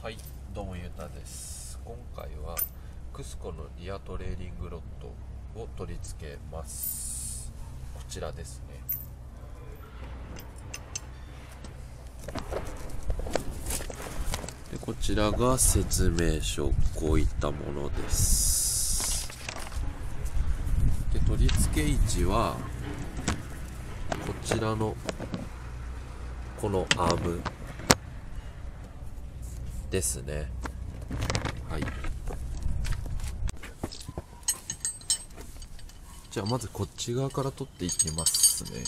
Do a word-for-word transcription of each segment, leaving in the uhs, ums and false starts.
はい、どうもゆうたです。今回はクスコのリアトレーリングロッドを取り付けます。こちらですね。でこちらが説明書、こういったものです。で取り付け位置はこちらのこのアームですね。はい。じゃあまずこっち側から取っていきますね。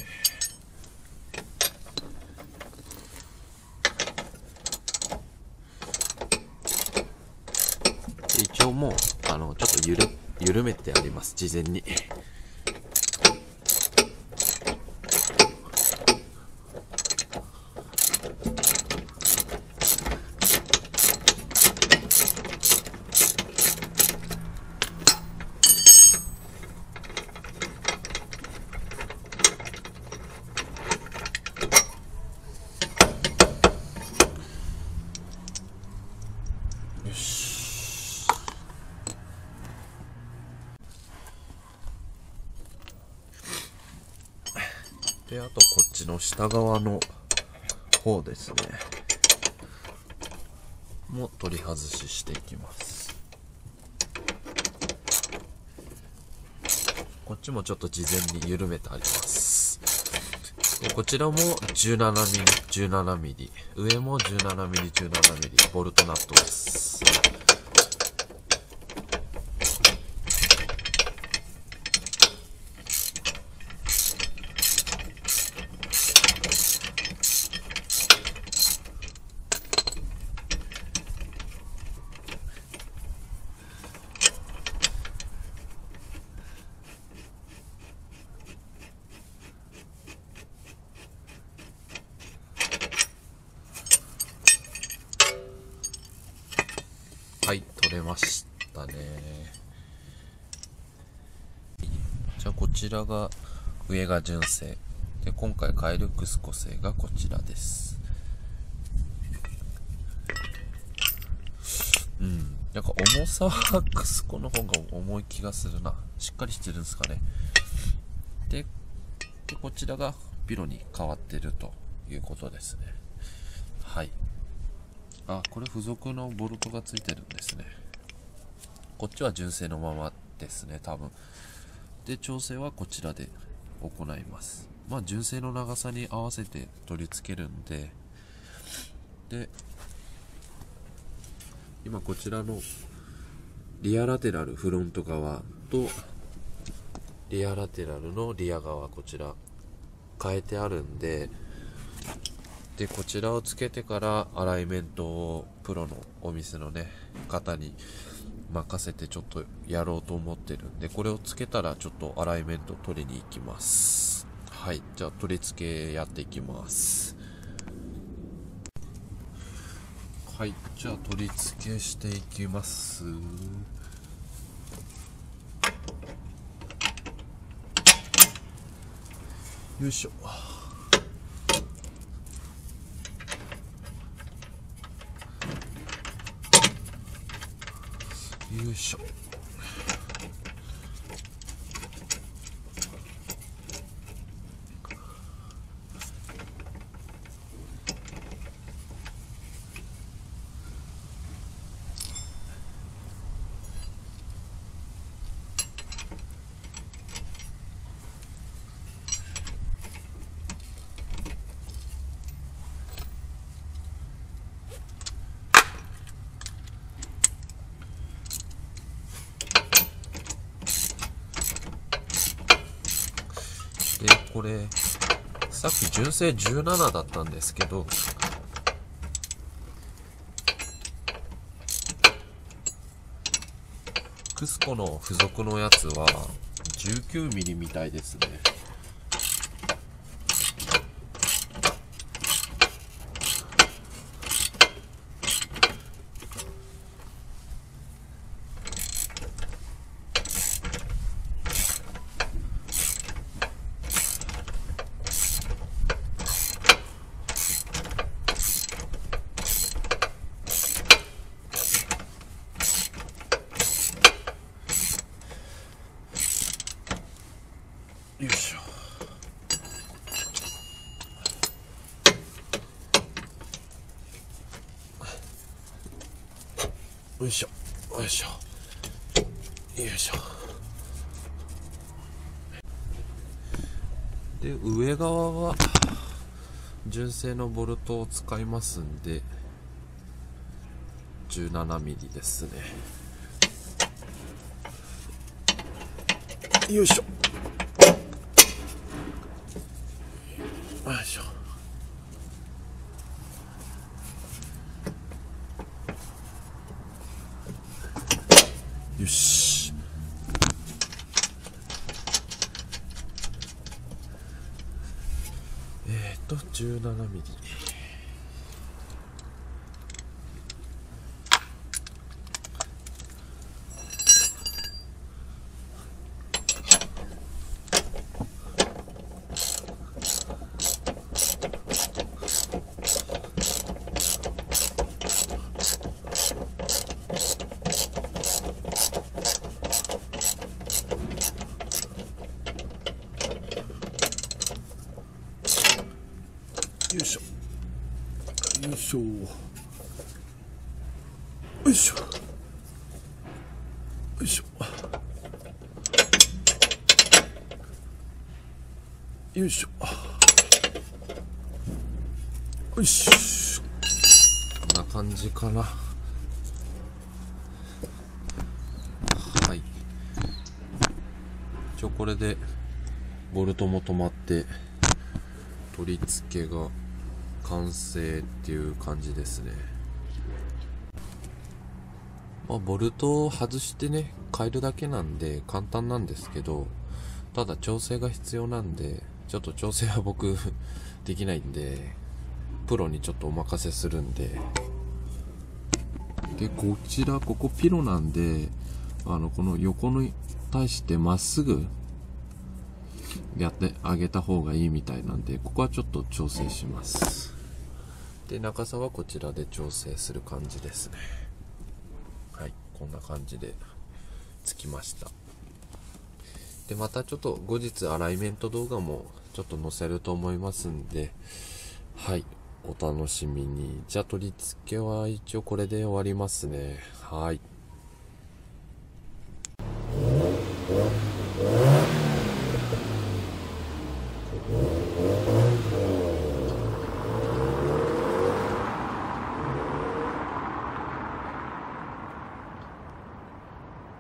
一応もうあのちょっとゆる緩めてあります、事前に。よし。であとこっちの下側の方ですねも取り外ししていきます。こっちもちょっと事前に緩めてあります。でこちらもじゅうななミリ、じゅうななミリ、上もじゅうななミリ、じゅうななミリ、ボルトナットです。はい、取れましたね。じゃあこちらが上が純正で、今回変えるクスコ製がこちらです。うん、なんか重さはクスコの方が重い気がするな。しっかりしてるんですかね。で、でこちらがピロに変わってるということですね。はい。あ、これ付属のボルトがついてるんですね。こっちは純正のままですね、多分。で、調整はこちらで行います。まあ、純正の長さに合わせて取り付けるんで、で、今こちらのリアラテラルフロント側とリアラテラルのリア側、こちら変えてあるんで、でこちらをつけてからアライメントをプロのお店のね方に任せてちょっとやろうと思ってるんで、これをつけたらちょっとアライメント取りに行きます。はい、じゃあ取り付けやっていきます。はい、じゃあ取り付けしていきます。よいしょ。よいしょ。でこれさっき純正じゅうななだったんですけど、クスコの付属のやつはじゅうきゅうミリみたいですね。 よいしょよいしょよいしょ。で上側は純正のボルトを使いますんで じゅうななミリ ですね。よいしょよいしょ。よし。えっとじゅうななミリ。よいしょよいしょよいしょよいしょよいしょよし、こんな感じかな。はい、一応これでボルトも止まって取り付けが完成っていう感じですね。まあ、ボルトを外してね変えるだけなんで簡単なんですけど、ただ調整が必要なんでちょっと調整は僕できないんでプロにちょっとお任せするんで。でこちらここピロなんで、あのこの横に対してまっすぐやってあげた方がいいみたいなんで、ここはちょっと調整します。で長さはこちらで調整する感じですね。はい、こんな感じでつきました。でまたちょっと後日アライメント動画もちょっと載せると思いますんで、はい、お楽しみに。じゃあ取り付けは一応これで終わりますね。はい。